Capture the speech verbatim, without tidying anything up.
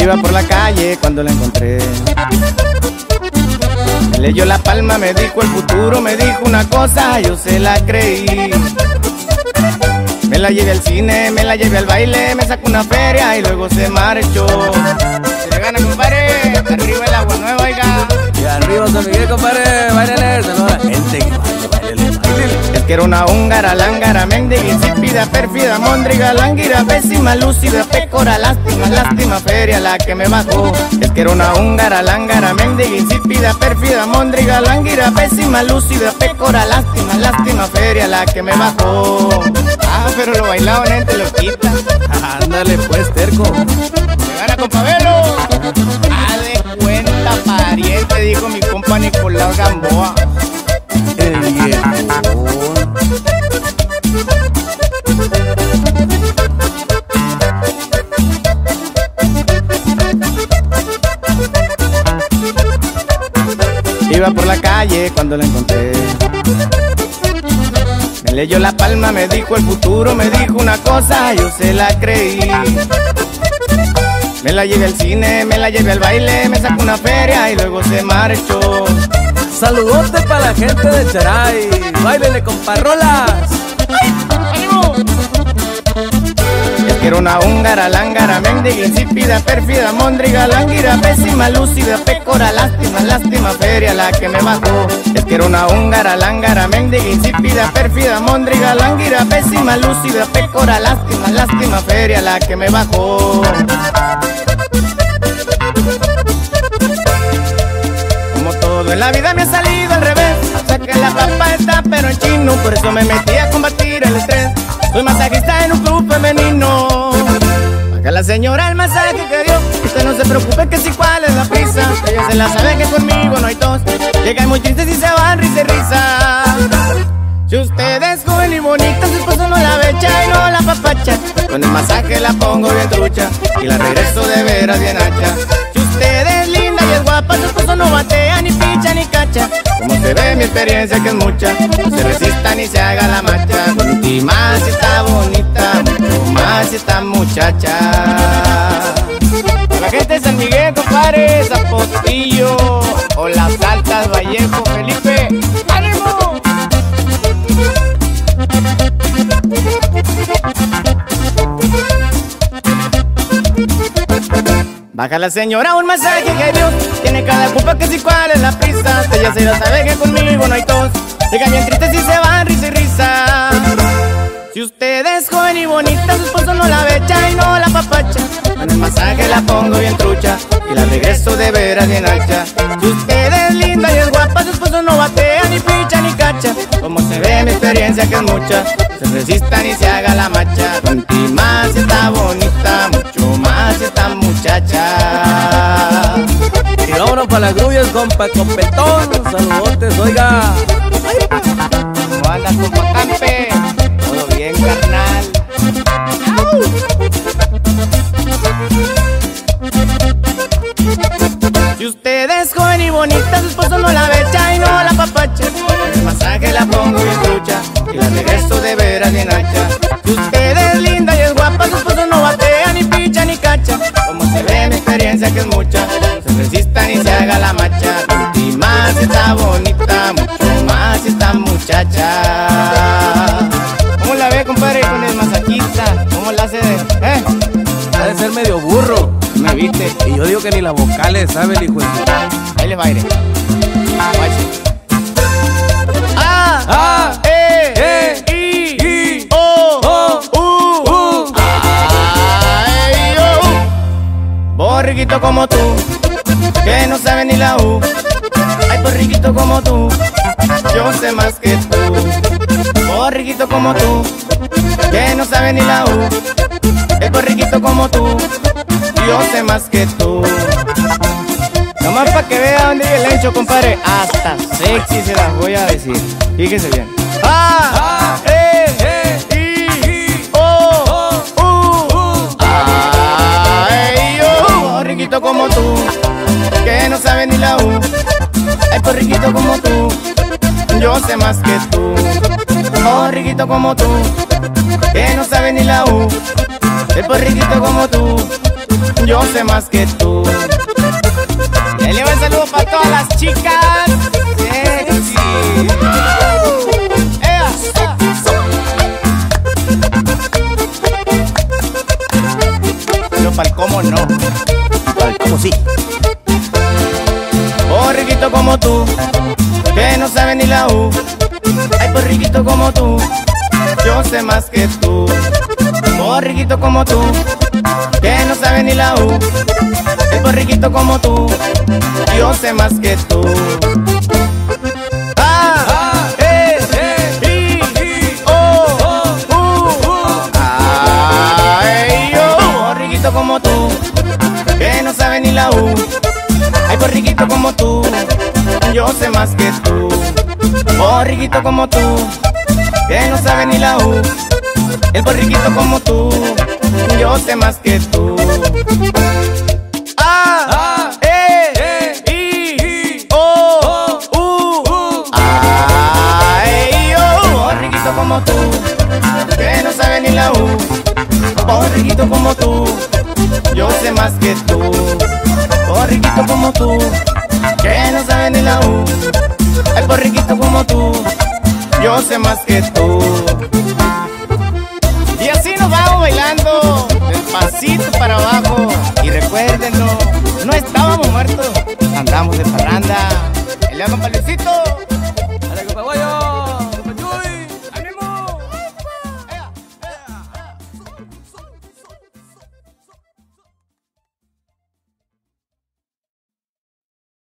Iba por la calle cuando la encontré. Me leyó la palma, me dijo el futuro, me dijo una cosa, yo se la creí. Me la llevé al cine, me la llevé al baile, me sacó una feria y luego se marchó. Se le gana, compadre, arriba el agua nueva, oiga. Y arriba San Miguel, compadre, báilale, saluda a la gente que baile, bailele, bailele. Es que era una húngara, lángara, mendiga, insípida, pérfida, móndriga, lánguira, pésima, lúcida, pécora, lástima, lástima, feria la que me bajó. Es que era una húngara, lángara, mendiga, insípida, pérfida, móndriga, lánguira, pésima, lúcida, pécora, lástima, lástima, feria la que me bajó. Ah, pero lo bailaban gente loquita. Ándale pues, terco. Se gana, compa Velo. Ah, de cuenta, pariente, dijo mi compa Nicolás Gamboa. El viejón. Iba por la calle cuando la encontré. Me leyó la palma, me dijo el futuro, me dijo una cosa, yo se la creí. Me la llevé al cine, me la llevé al baile, me sacó una feria y luego se marchó. Saludote para la gente de Charay. Báilele, comparrolas. ¡Ánimo! Es que era una húngara, lángara, mendiga, insípida, pérfida, móndriga, lánguira, pésima, lúcida, pécora, lástima, lástima, feria la que me bajó. Es que era una húngara, lángara, mendiga, insípida, pérfida, móndriga, lánguira, pésima, lúcida, pécora, lástima, lástima, feria la que me bajó. Como todo en la vida me ha salido al revés, o sea que la papa está pero en chino, por eso me metí a combatir el estrés. Soy masajista en un club femenino. Paga la señora el masaje que dio. Usted no se preocupe que si cuál es la prisa. Ella se la sabe que conmigo no hay tos. Llegan muy tristes y se van risa y risa. Si usted es joven y bonita, su esposo no la becha y no la papacha. Con el masaje la pongo bien trucha y la regreso de veras bien hacha. Si usted es linda y es guapa, su esposo no batea, ni picha, ni cacha. Como se ve mi experiencia que es mucha, no se resista ni se haga la macha. Y más si está bonita, mucho más si está muchacha. A la gente de San Miguel, compadre, Zapotillo o Las Altas, Vallejo, Felipe, ¡ánimo! Baja la señora un masaje que Dios tiene cada culpa que si cuál es la prisa. Ella se la sabe que conmigo no hay tos. Llegan bien tristes y se van risa y risa. Si usted es joven y bonita, su esposo no la becha y no la papacha. Con el masaje la pongo bien trucha y la regreso de veras bien hacha. Si usted es linda y es guapa, su esposo no batea, ni picha, ni cacha. Como se ve mi experiencia que es mucha, se resista ni se haga la macha. Cuanti más si está bonita, mucho más si está muchacha. Y vámonos para las grullas, compa, competón. Saludotes, oiga. ¿Cómo andas, compa Campe? Todo bien, carnal. Si usted es joven y bonita, su esposo no la becha y no la papacha. Con el masaje la pongo bien trucha y la regreso de veras bien hacha. Si usted es linda y es guapa, su esposo no batea, ni picha, ni cacha. Como se ve mi experiencia que es mucha, no se resista ni se haga la macha. Y más si está bonita, mucho más si está muchacha. ¿Cómo la ve, compadre, con el masajista? ¿Cómo la hace de...? ¿Eh? Ha de ser medio burro. ¿Me viste? Y yo digo que ni las vocales sabe el hijo de su... Ahí les va a ir. A, A, E, E, I, I, O, O, U, U. Ay, O. Borriquito como tú, que no sabe ni la U. Ay, borriquito como tú, yo sé más que tú. Borriquito como tú, que no sabe ni la U. El borriquito como tú, yo sé más que tú. Nomás para que vea dónde vive el hecho, compadre. Hasta sexy se las voy a decir. Fíjese bien. A, E, E, I, O, U, U. Ay, yo. Borriquito como tú, que no sabe ni la U. Ay, borriquito como tú, yo sé más que tú. Borriquito como tú, que no sabe ni la U. El borriquito como tú, yo sé más que tú. Y ahí le va el saludo para todas las chicas sexy. ¡Ea! Pero para el cómo no, Para el cómo sí. Borriquito como tú, que no sabe ni la U. Ay, borriquito como tú, yo sé más que tú. Borriquito como tú, que no sabe ni la U. El borriquito como tú, yo sé más que tú. A, E, I, O, U. Ay, yo. Borriquito como tú, que no sabe ni la U. Ay, borriquito como tú, yo sé más que tú. Borriquito como tú, que no sabe ni la U. El borriquito como tú, yo sé más que tú. A, E, I, O, U. Ay, yo. Borriquito como tú, que no sabe ni la U. Borriquito como tú, yo sé más que tú. Borriquito como tú, que no sabe ni la U. El borriquito como tú, yo sé más que tú. Y así nos vamos bailando, despacito para abajo. Y recuérdenlo, no estábamos muertos, andamos de parranda. El León Paliocito.